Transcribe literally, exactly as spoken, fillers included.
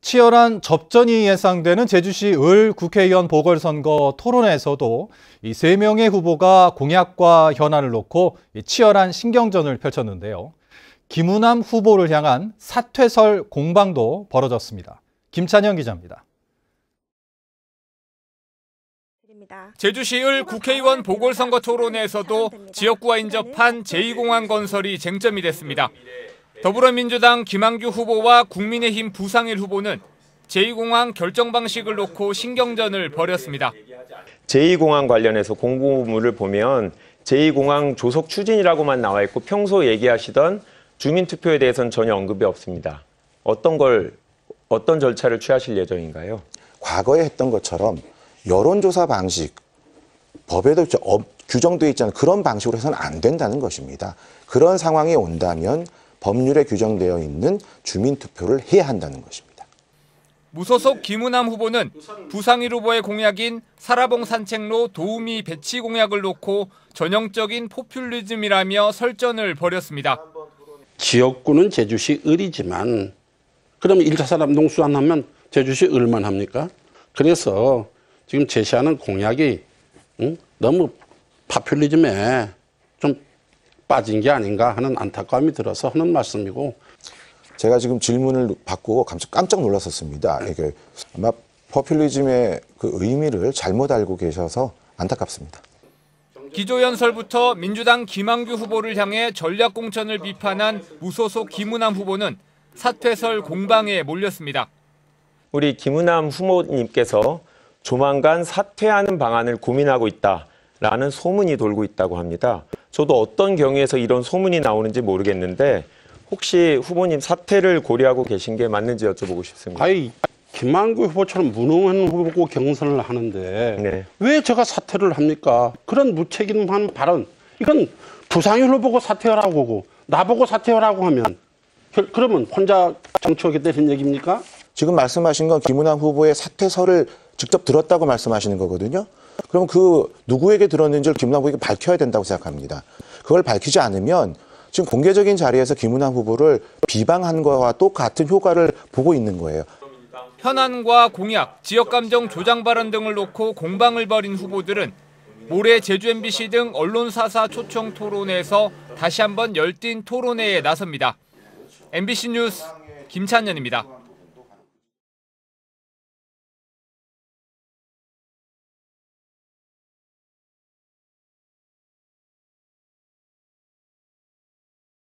치열한 접전이 예상되는 제주시 을 국회의원 보궐선거 토론회에서도 이 세 명의 후보가 공약과 현안을 놓고 치열한 신경전을 펼쳤는데요. 김우남 후보를 향한 사퇴설 공방도 벌어졌습니다. 김찬영 기자입니다. 제주시 을 국회의원 보궐선거 토론회에서도 지역구와 인접한 제이 공항 건설이 쟁점이 됐습니다. 더불어민주당 김한규 후보와 국민의힘 부상일 후보는 제이 공항 결정 방식을 놓고 신경전을 벌였습니다. 제이 공항 관련해서 공고문을 보면 제이 공항 조속 추진이라고만 나와 있고 평소 얘기하시던 주민투표에 대해서는 전혀 언급이 없습니다. 어떤 걸, 어떤 절차를 취하실 예정인가요? 과거에 했던 것처럼 여론조사 방식, 법에도 규정되어 있지 않은 그런 방식으로 해서는 안 된다는 것입니다. 그런 상황이 온다면 법률에 규정되어 있는 주민투표를 해야 한다는 것입니다. 무소속 김우남 후보는 부상일 후보의 공약인 사라봉 산책로 도우미 배치 공약을 놓고 전형적인 포퓰리즘이라며 설전을 벌였습니다. 지역구는 제주시 을이지만 그럼 일 차 산업 농수산하면 제주시 을만 합니까? 그래서 지금 제시하는 공약이 응? 너무 파퓰리즘에 좀 빠진 게 아닌가 하는 안타까움이 들어서 하는 말씀이고. 제가 지금 질문을 받고 깜짝 놀랐었습니다. 이게 아마 포퓰리즘의 그 의미를 잘못 알고 계셔서 안타깝습니다. 기조연설부터 민주당 김한규 후보를 향해 전략공천을 비판한 무소속 김우남 후보는 사퇴설 공방에 몰렸습니다. 우리 김우남 후보님께서 조만간 사퇴하는 방안을 고민하고 있다라는 소문이 돌고 있다고 합니다. 저도 어떤 경위에서 이런 소문이 나오는지 모르겠는데 혹시 후보님 사퇴를 고려하고 계신 게 맞는지 여쭤보고 싶습니다. 아이, 김한규 후보처럼 무능한 후보 경선을 하는데 네. 왜 제가 사퇴를 합니까? 그런 무책임한 발언. 이건 부상일 후보고 사퇴하라고 하고 나보고 사퇴하라고 하면 그러면 혼자 정치하겠다는 얘기입니까? 지금 말씀하신 건 김우남 후보의 사퇴설을 직접 들었다고 말씀하시는 거거든요. 그럼 그 누구에게 들었는지를 김우남 후보에게 밝혀야 된다고 생각합니다. 그걸 밝히지 않으면 지금 공개적인 자리에서 김우남 후보를 비방한 거와 똑같은 효과를 보고 있는 거예요. 현안과 공약, 지역감정 조장 발언 등을 놓고 공방을 벌인 후보들은 모레 제주 엠비씨 등 언론사사 초청 토론회에서 다시 한번 열띤 토론회에 나섭니다. 엠비씨 뉴스 김찬현입니다.